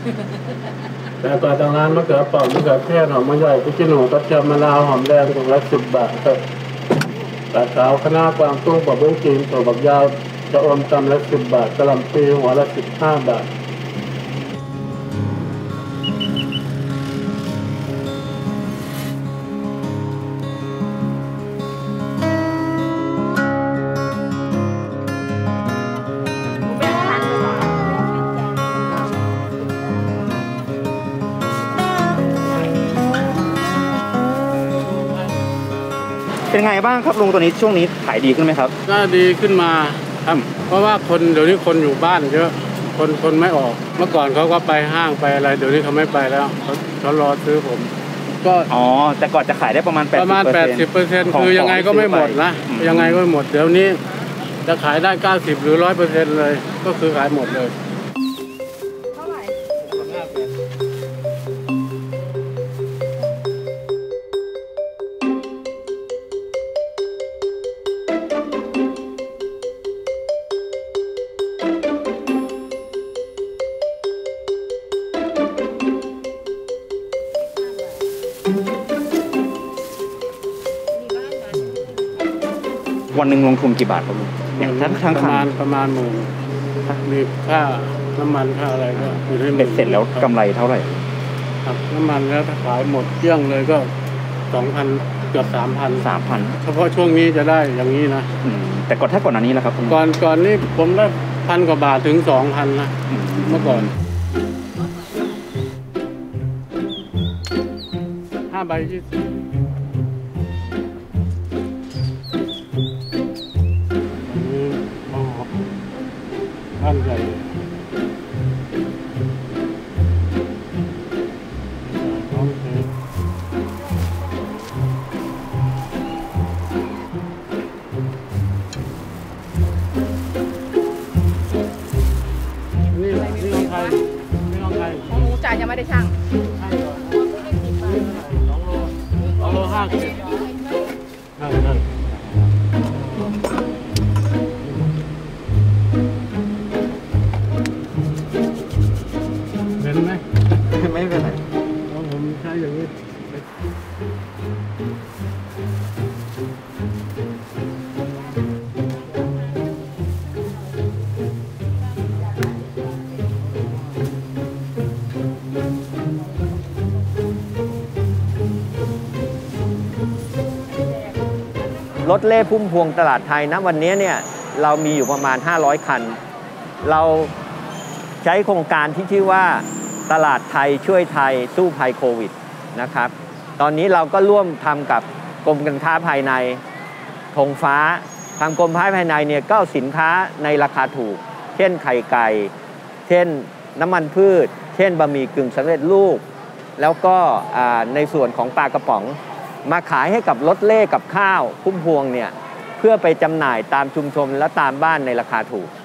แต่ก่อนทางร้านมะเขือเปราะมะเขือเทศหอมมะใหญ่พริกขี้หนูกระเทียมมะนาวหอมแดงถุงละ10 บาทครับกาดขาวคะน้ากวางตุ้งปลาบุ้งจีนถั่วฝักยาวจะอมกำละ10 บาทกะหล่ำปีหัวละ15 บาทเป็นไงบ้างครับลุงตัวนี้ช่วงนี้ขายดีขึ้นไหมครับก็ดีขึ้นมาครับเพราะว่าคนเดี๋ยวนี้คนอยู่บ้านเยอะคนไม่ออกเมื่อก่อนเขาก็ไปห้างไปอะไรเดี๋ยวนี้เขาไม่ไปแล้วเขารอซื้อผมก็แต่ก่อนจะขายได้ประมาณ 80%คือยังไงก็ไม่หมดนะยังไงก็ไม่หมดเดี๋ยวนี้จะขายได้90หรือ100%เลยก็คือขายหมดเลยวันหนึ่งลงทุนกี่บาทครับลุงประมาณ10,000มีค่าน้ำมันค่าอะไรก็อยู่ที่เบ็ดเสร็จแล้วกำไรเท่าไหร่ครับน้ำมันแล้วถ้าขายหมดเกลี้ยงเลยก็2,000เกือบ3,000เฉพาะช่วงนี้จะได้อย่างนี้นะแต่ถ้าก่อนอันนี้นะครับก่อนนี้ผมได้1,000 กว่าบาทถึง 2,000นะเมื่อก่อน5 ใบ 20ท่านใหญ่นี่ของใครของหนูจ่ายยังไม่ได้ช่าง 2 โล 50นั่นไม่เป็นไรผมใช้อย่างนี้รถเล่พุ่มพวงตลาดไทยนะวันนี้เนี่ยเรามีอยู่ประมาณ500 คันเราใช้โครงการที่ชื่อว่าตลาดไทยช่วยไทยสู้ภัยโควิดนะครับตอนนี้เราก็ร่วมทำกับกรมการค้าภายในธงฟ้าทางกรมค้าภายในเนี่ยก็สินค้าในราคาถูกเช่นไข่ไก่เช่นน้ำมันพืชเช่นบะหมี่กึ่งสำเร็จรูปแล้วก็ในส่วนของปลากระป๋องมาขายให้กับรถเล่กับข้าวพุ่มพวงเนี่ยเพื่อไปจำหน่ายตามชุมชนและตามบ้านในราคาถูก